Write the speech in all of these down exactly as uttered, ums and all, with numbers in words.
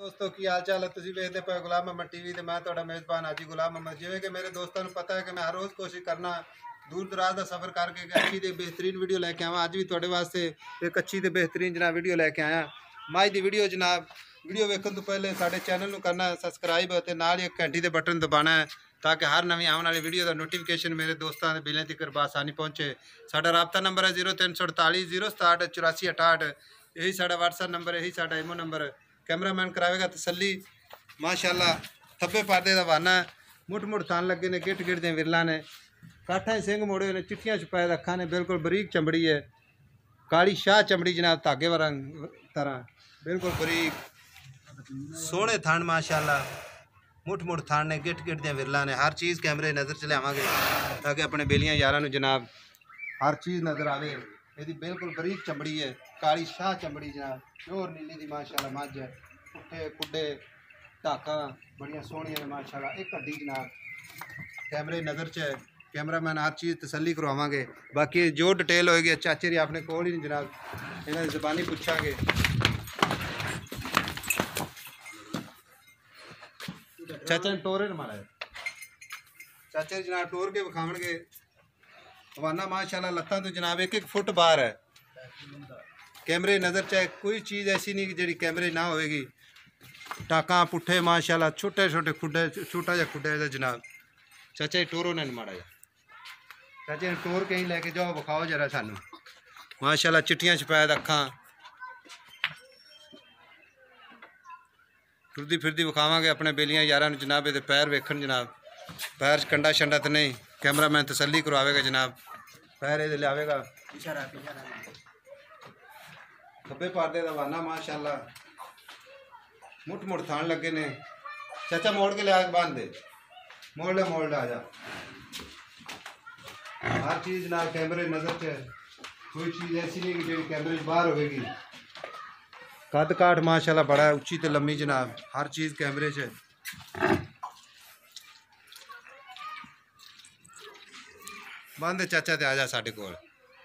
दोस्तों की हाल चाल है तुम वेखते पे गुलाम मोहम्मद टीवी ते मैं तुहाडा मेज़बान हाजी गुलाम मोहम्मद। जिवें कि मेरे दोस्तों को पता है कि मैं हर रोज़ कोशिश करना दूर दराज का सफ़र करके एक अच्छी तो बेहतरीन वीडियो लैके आवां। अज भी तुहाडे वास्ते एक अच्छी तो बेहतरीन जनाब वीडियो लैके आया। माई दी वीडियो जनाब वीडियो वेखण तो पहले साडे चैनल को करना है सबसक्राइब ते नाल ही एक घंटी के बटन दबाना है ताकि हर नवी आने वाली वीडियो का नोटिफिकेशन मेरे दोस्तों के बिलें तक बआसानी पहुँचे। साडा राबता नंबर है जीरो तीन सौ अड़तालीस जीरो सताहठ चौरासी अठाहठ, यही साडा व्हाट्सएप नंबर, यही साडा इमो नंबर। कैमरामैन करावेगा तसली माशाअल्लाह। थब्बे पादे का वाना मुठ मुठ थान लगे ने, गिट गिट दे विरला ने, काठा सिंह मोड़े ने, चिट्टियां छुपाए अखा ने, बिल्कुल बरीक चमड़ी है, काली शाह चमड़ी जनाब धागे वाला तरह बिल्कुल बरीक सोहने थान माशाअल्लाह। मुठ मुठ थान ने, गिट गिट दे विरला ने, हर चीज़ कैमरे नज़र च लियावांगे ताकि अपने बेलियां यारां जनाब हर चीज़ नज़र आवे। यदि बिल्कुल बरीक चमड़ी है, काली शाह चमड़ी जनाब, प्योर नीली दी माशाअल्लाह मझ है। पुट्ठे कुड्डे ढाका बड़िया सोहनिया ने माशाअल्लाह। एक हड्डी जनाब कैमरे नज़र च है, कैमरामैन हर चीज़ तसली करवावांगे। बाकी जो डिटेल होएगी चाचे री अपने कोल ही नहीं जनाब, इन्हां दी ज़बानी पुछांगे। चाचा ने टोरे न मारा चाचे जनाब टोर के विखावणगे हवाना माशाअल्लाह। लत्तां तो जनाब एक एक फुट बाहर है, कैमरे नज़र चाहे कोई चीज़ ऐसी नहीं कि जी कैमरे ना होएगी। टाका पुट्ठे माशाअल्लाह, छोटे छोटे खुड्डे, छोटा जहा खुड्डा है जनाब। चाचा जी टोरो ने माड़ा जा, चाचा ने टोर कहीं लैके जाओ विखाओ जरा सानू माशाअल्लाह। चिट्टियां छपाए अखा टुरदी फिरदी विखावांगे अपने बेलियां यारां जनाब। ये पैर वेखण जनाब, पैर कंडा शंडा तो नहीं, कैमरामैन तसली करवाएगा जनाब। पैर ये लियावेगा खब्बे पादे का वाना माशाअल्लाह। मुठ मुठ थान लगे ने। चाचा मोड़ के लिया बांध दे, मोड़ ले मोड़ ले आ जा। हर चीज़ ना कैमरे नज़र च, कोई चीज़ ऐसी नहीं कि जी कैमरे बाहर होगी। कद काठ माशाअल्लाह बड़ा है, उच्ची तो लम्मी जनाब, हर चीज़ कैमरे च। बंद चाचा ते आ जा साढ़े कोल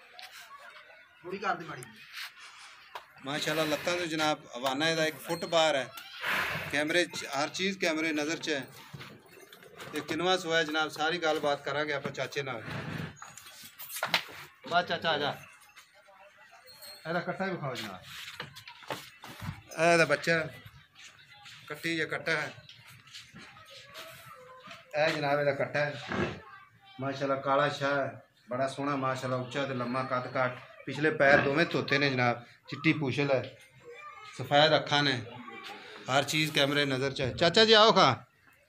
माशाअल्लाह। लत्तां तो जनाब हवाना इहदा एक फुट बाहर है, कैमरे हर चीज़ कैमरे नज़र च है। ये किनवा सोया जनाब, सारी गल बात करांगे आप चाचे नाल। बस चाचा आ जा, एदा कट्टा ही विखाओ जनाब। एदा बच्चा कट्टी या कट्टा है, ए जनाब एदा कट्टा है माशाअल्लाह। काला शाह बड़ा सोहना माशाअल्लाह, उच्चा तो लम्मा कद काट। पिछले पैर दोवें धोते ने जनाब, चिट्टी पूछल है, सफ़ेद अखा ने, हर चीज़ कैमरे नज़र च है। चाचा जी आओ खा,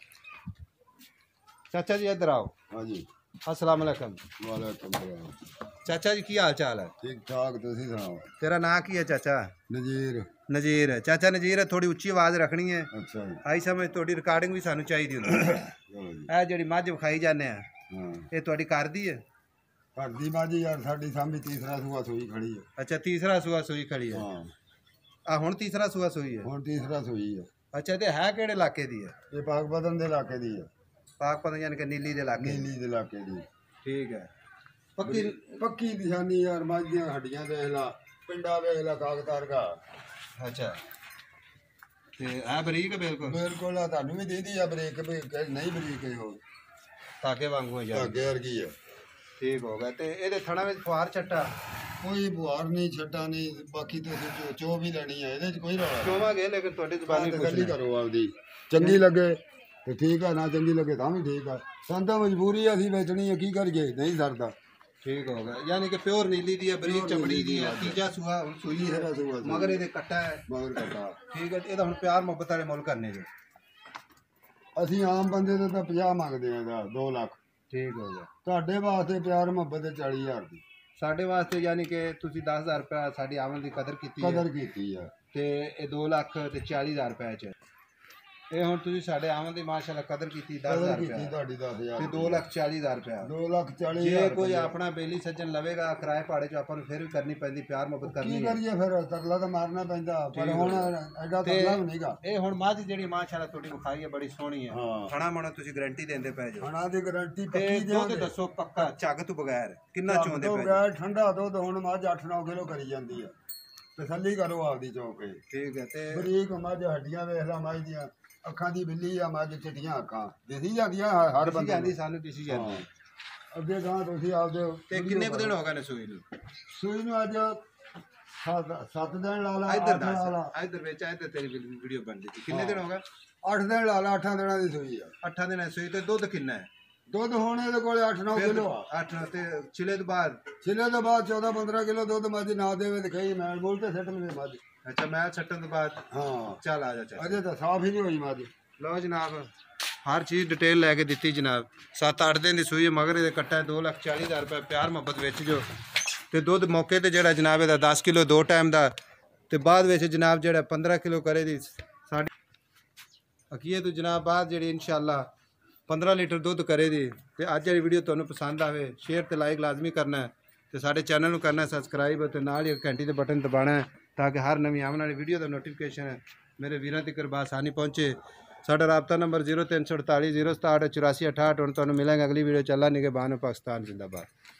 चाचा जी इधर आओ। हाँ जी, अस्सलाम वालेकुम। वालेकुम सलाम। चाचा जी की हाल चाल है? ठीक ठाक, तुसी सुनाओ। तेरा नाम की है चाचा? नजीर। नजीर है चाचा, नजीर है। थोड़ी उच्ची आवाज़ रखनी है। अच्छा जी। आई समझ, थोड़ी रिकॉर्डिंग भी सानू चाहिए होंदी। ए जिहड़ी मझ विखाई जाने हैं, हाँ, ये तुहाडी घर दी है? घर दी बाजी यार, साडी सामने तीसरा सूआ सूई खड़ी है। अच्छा, तीसरा सूआ सूई खड़ी है। हाँ, आ हुण तीसरा सूआ सूई है। हुण तीसरा सूई है। अच्छा, ते है किहड़े इलाके दी है? ये पाकपतन दे इलाके दी है। पाकपतन यानी कि नीली दे इलाके? नीली दे इलाके दी। ठीक है। पक्की पक्की निशानी यार, मझ दियां हड्डियां देख ला, पिंडा देख ला कागतार का। अच्छा, ते है बरीक है बिल्कुल? बिल्कुल आ, तुहानू भी दे दी है ब्रेक, भी नहीं बरीक है हो, धागे वांगू है यार। धागे वर्गी है। ठीक हो गया। ते एदे थणा विच फुहार छट्टा? कोई बुहार नहीं, छट्टा नहीं। बाकी तो चो, चो भी लेनी है, ये कोई रौला चोवांगे, लेकिन तुहाडी जुबानी तसल्ली करो आपदी। चंगी लगे तो ठीक है, ना चंगी लगे तो भी ठीक है। संता मजबूरी है, असीं बेचनी है, की करिए, नहीं सरदा। ठीक हो गया, यानी कि प्योर नीली दी है, बरीक चमड़ी दी है। तीजा सूआ सूई है, तीसरा सूआ सूई। मगर ये कट्टा है। मगर कटा ठीक है। ਇਹਦਾ ਹੁਣ ਪਿਆਰ ਮੁਹੱਬਤ ਵਾਲੇ ਮੁੱਲ ਕਰਨੇ ਜੋ ਅਸੀਂ ਆਮ ਬੰਦੇ ਦੇ ਤਾਂ ਪੰਜਾਹ ਮੰਗਦੇ ਆ ਦਾ ਦੋ ਲੱਖ। ਠੀਕ ਹੋ ਗਿਆ। ਤੁਹਾਡੇ ਵਾਸਤੇ ਪਿਆਰ ਮੁਹੱਬਤ ਦੇ ਚਾਲੀ ਹਜ਼ਾਰ ਦੀ ਸਾਡੇ ਵਾਸਤੇ ਯਾਨੀ ਕਿ ਤੁਸੀਂ ਦਸ ਹਜ਼ਾਰ ਰੁਪਏ ਸਾਡੀ ਆਮਦ ਦੀ ਕਦਰ ਕੀਤੀ ਹੈ ਕਦਰ ਕੀਤੀ ਆ, ਤੇ ਇਹ ਦੋ ਲੱਖ ਤੇ ਚਾਲੀ ਹਜ਼ਾਰ ਰੁਪਏ ਚ ਇਹ ਹੁਣ ਤੁਸੀਂ ਸਾਡੇ ਆਮਦ ਦੀ ਮਾਸ਼ਾਅੱਲਾ ਕਦਰ ਕੀਤੀ ਦਸ ਕਦਰ ਹਜ਼ਾਰ ਕੀਤੀ ਰੁਪਏ ਤੁਹਾਡੀ ਦਸ ਹਜ਼ਾਰ ਤੇ ਦੋ ਲੱਖ ਚਾਲੀ ਹਜ਼ਾਰ ਰੁਪਏ। ਦੋ ਲੱਖ ਚਾਲੀ ਜੇ ਹਜ਼ਾਰ ਕੋਈ ਆਪਣਾ ਬੇਲੀ ਸੱਜਣ ਲਵੇਗਾ ਕਿਰਾਏ ਭਾੜੇ ਚ ਆਪਾਂ ਨੂੰ ਫਿਰ ਵੀ ਕਰਨੀ ਪੈਂਦੀ, ਪਿਆਰ ਮੁਹੱਬਤ ਕੀ ਕਰਨੀ ਹੈ। ਕਰੀਏ ਫਿਰ, ਤਰਲਾ ਤਾਂ ਮਾਰਨਾ ਪੈਂਦਾ, ਪਰ ਠੀਕ ਹੁਣ ਹੈ। ਐਡਾ ਤੇ ਤਰਲਾ ਵੀ ਨਹੀਂਗਾ। ਇਹ ਹੁਣ ਮੱਝ ਜਿਹੜੀ ਮਾਸ਼ਾਅੱਲਾ ਤੁਹਾਡੀ ਵਿਖਾਈ ਹੈ ਬੜੀ ਸੋਹਣੀ ਹੈ। ਹਾਂ, ਖਾਣਾ ਮਾਣਾ ਤੁਸੀਂ ਗਾਰੰਟੀ ਦਿੰਦੇ ਪਏ ਜੋ। ਖਾਣਾ ਦੀ ਗਾਰੰਟੀ ਤੇ ਪੱਕੀ ਦੁੱਧ ਦਿਆਂਗੇ। ਦੱਸੋ ਪੱਕਾ ਝੱਗ ਤੋਂ ਬਗੈਰ ਕਿੰਨਾ ਚੋਂਦੇ ਤੋਂ ਪਏ ਜੋ? ਬਗੈਰ ਠੰਡਾ ਦੁੱਧ ਹੁਣ ਮੱਝ ਅੱਠ ਨੌ ਕਿਲੋ ਕਰੀ ਜਾਂਦੀ ਆ। ਤਸੱਲੀ ਕਰੋ ਆਪਦੀ ਚੌਕੇ। ਠੀਕ ਹੈ ਤੇ ਬਰੀਕ ਮੱਝ ਹੱਡੀਆਂ ਵੇਖ ਲਾ ਮੱਝ ਦੀਆਂ, ਅੱਖਾਂ ਦੀ ਬਿੱਲੀ ਆ ਮੱਝ, ਚਿੱਟੀਆਂ ਅੱਖਾਂ ਦਿਸੀ ਜਾਂਦੀਆਂ ਹਰ- ਹਰ ਬੰਦੇ ਜਾਂਦੀ ਨੂੰ। ਸਾਨੂੰ ਦਿਸੀ ਜਾਂਦੀ ਹਾਂ। ਅੱਗੇ ਗਾਂ ਤੁਸੀਂ ਆਪਦੇ ਤੇ ਕਿੰਨੇ ਕੁ ਦਿਨ ਹੋ ਗਏ ਨੇ ਸੂਈ ਨੂੰ? ਸੂਈ ਨੂੰ ਅੱਜ ਸੱਤ ਸੱਤ ਦਿਨ ਲਾ ਲਾ, ਇੱਧਰ ਅੱਠ ਲਾ ਲਾ, ਦੱਸ ਇੱਧਰ ਵਿੱਚ ਇੱਧਰ ਤੇਰੀ ਵੀਡੀਓ ਬਣਦੀ ਸੀ। ਕਿੰਨੇ ਦਿਨ ਹੋ ਗਏ? ਅੱਠ ਦਿਨ ਲਾ ਲਾ, ਅੱਠਾਂ ਦਿਨਾਂ ਦੀ ਸੂਈ ਆ। ਅੱਠਾਂ ਦਿਨਾਂ ਦੀ ਸੂਈ ਤੇ ਦੁੱਧ ਕਿੰਨਾ ਹੈ? ਦੁੱਧ ਹੁਣ ਇਹਦੇ ਕੋਲੇ ਅੱਠ ਨੌ ਕਿਲੋ ਆ। ਅੱਠ ਤੇ ਚਿਲੇ ਤੋਂ ਬਾਅਦ ਛਿਲੇ ਤੋਂ ਬਾਅਦ ਚੌਦਾਂ ਪੰਦਰਾਂ ਕਿਲੋ ਦੁੱਧ ਮੱਝ ਨਾ ਦੇਵੇ ਤੇ ਕਹੀ ਮੈਲ ਬੋਲ ਤੇ ਸੱਟ ਲਵੇ ਮੱਝ। ਅੱਛਾ ਮੈਚ ਛੱਟਣ ਤੋਂ ਬਾਅਦ ਹਾਂ ਚੱਲ ਆ ਜਾ ਚੱਲ। ਅਜੇ ਤਾਂ ਸਾਫ ਹੀ ਨਹੀਂ ਹੋਈ ਮੱਝ। ਲਓ ਜਨਾਬ ਹਰ ਚੀਜ਼ ਡਿਟੇਲ ਲੈ ਕੇ ਦਿੱਤੀ ਜਨਾਬ। ਸੱਤ ਅੱਠ ਦਿਨ ਦੀ ਸੂਈ ਹੈ, ਮਗਰ ਇਹਦੇ ਕੱਟਾ ਦੋ ਲੱਖ ਚਾਲੀ ਹਜ਼ਾਰ ਰੁਪਏ ਪਿਆਰ ਮੁਹੱਬਤ ਵਿੱਚ ਜੋ। ਤੇ ਦੁੱਧ ਮੌਕੇ ਤੇ ਜਿਹੜਾ ਜਨਾਬ ਇਹਦਾ ਦਸ ਕਿਲੋ ਦੋ ਟਾਈਮ ਦਾ, ਤੇ ਬਾਅਦ ਵਿੱਚ ਜਨਾਬ ਜਿਹੜਾ ਪੰਦਰਾਂ ਕਿਲੋ ਕਰੇ ਦੀ ਸਾਡੀ ਅਕੀਏ ਤੋਂ ਜਨਾਬ ਬਾਅਦ ਜਿਹੜੀ ਇਨਸ਼ਾਅੱਲਾ ਪੰਦਰਾਂ ਲੀਟਰ ਦੁੱਧ ਕਰੇ ਦੀ। ਤੇ ਅੱਜ ਜਿਹੜੀ ਵੀਡੀਓ ਤੁਹਾਨੂੰ ਪਸੰਦ ਆਵੇ ਸ਼ੇਅਰ ਤੇ ਲਾਈਕ ਲਾਜ਼ਮੀ ਕਰਨਾ ਹੈ, ਤੇ ਸਾਡੇ ਚੈਨਲ ਨੂੰ ਕਰਨਾ ਸਬਸਕ੍ਰਾਈਬ, ਤੇ ਨਾਲ ਹੀ ਘੰਟੀ ਦੇ ਬਟਨ ਦਬਾਉਣਾ ਹੈ ਤਾਂ ਕਿ ਹਰ ਨਵੀਂ ਆਉਣ ਵਾਲੀ ਵੀਡੀਓ ਦਾ ਨੋਟੀਫਿਕੇਸ਼ਨ ਮੇਰੇ ਵੀਰਾਂ ਤੱਕ ਬਾਸਾਨੀ ਪਹੁੰਚੇ। ਸਾਡਾ ਰਾਬਤਾ ਨੰਬਰ ਜ਼ੀਰੋ ਤਿੰਨ ਸੌ ਅੜਤਾਲੀ ਜ਼ੀਰੋ ਸਤਾਹਠ ਚੁਰਾਸੀ ਅਠਾਹਠ। ਹੁਣ ਤੁਹਾਨੂੰ ਮਿਲਾਂਗੇ ਅਗਲੀ ਵੀਡੀਓ। ਚੱਲਾ ਨਿਗਹਿਬਾਨ ਪਾਕਿਸਤਾਨ ਜ਼ਿੰਦਾਬਾਦ।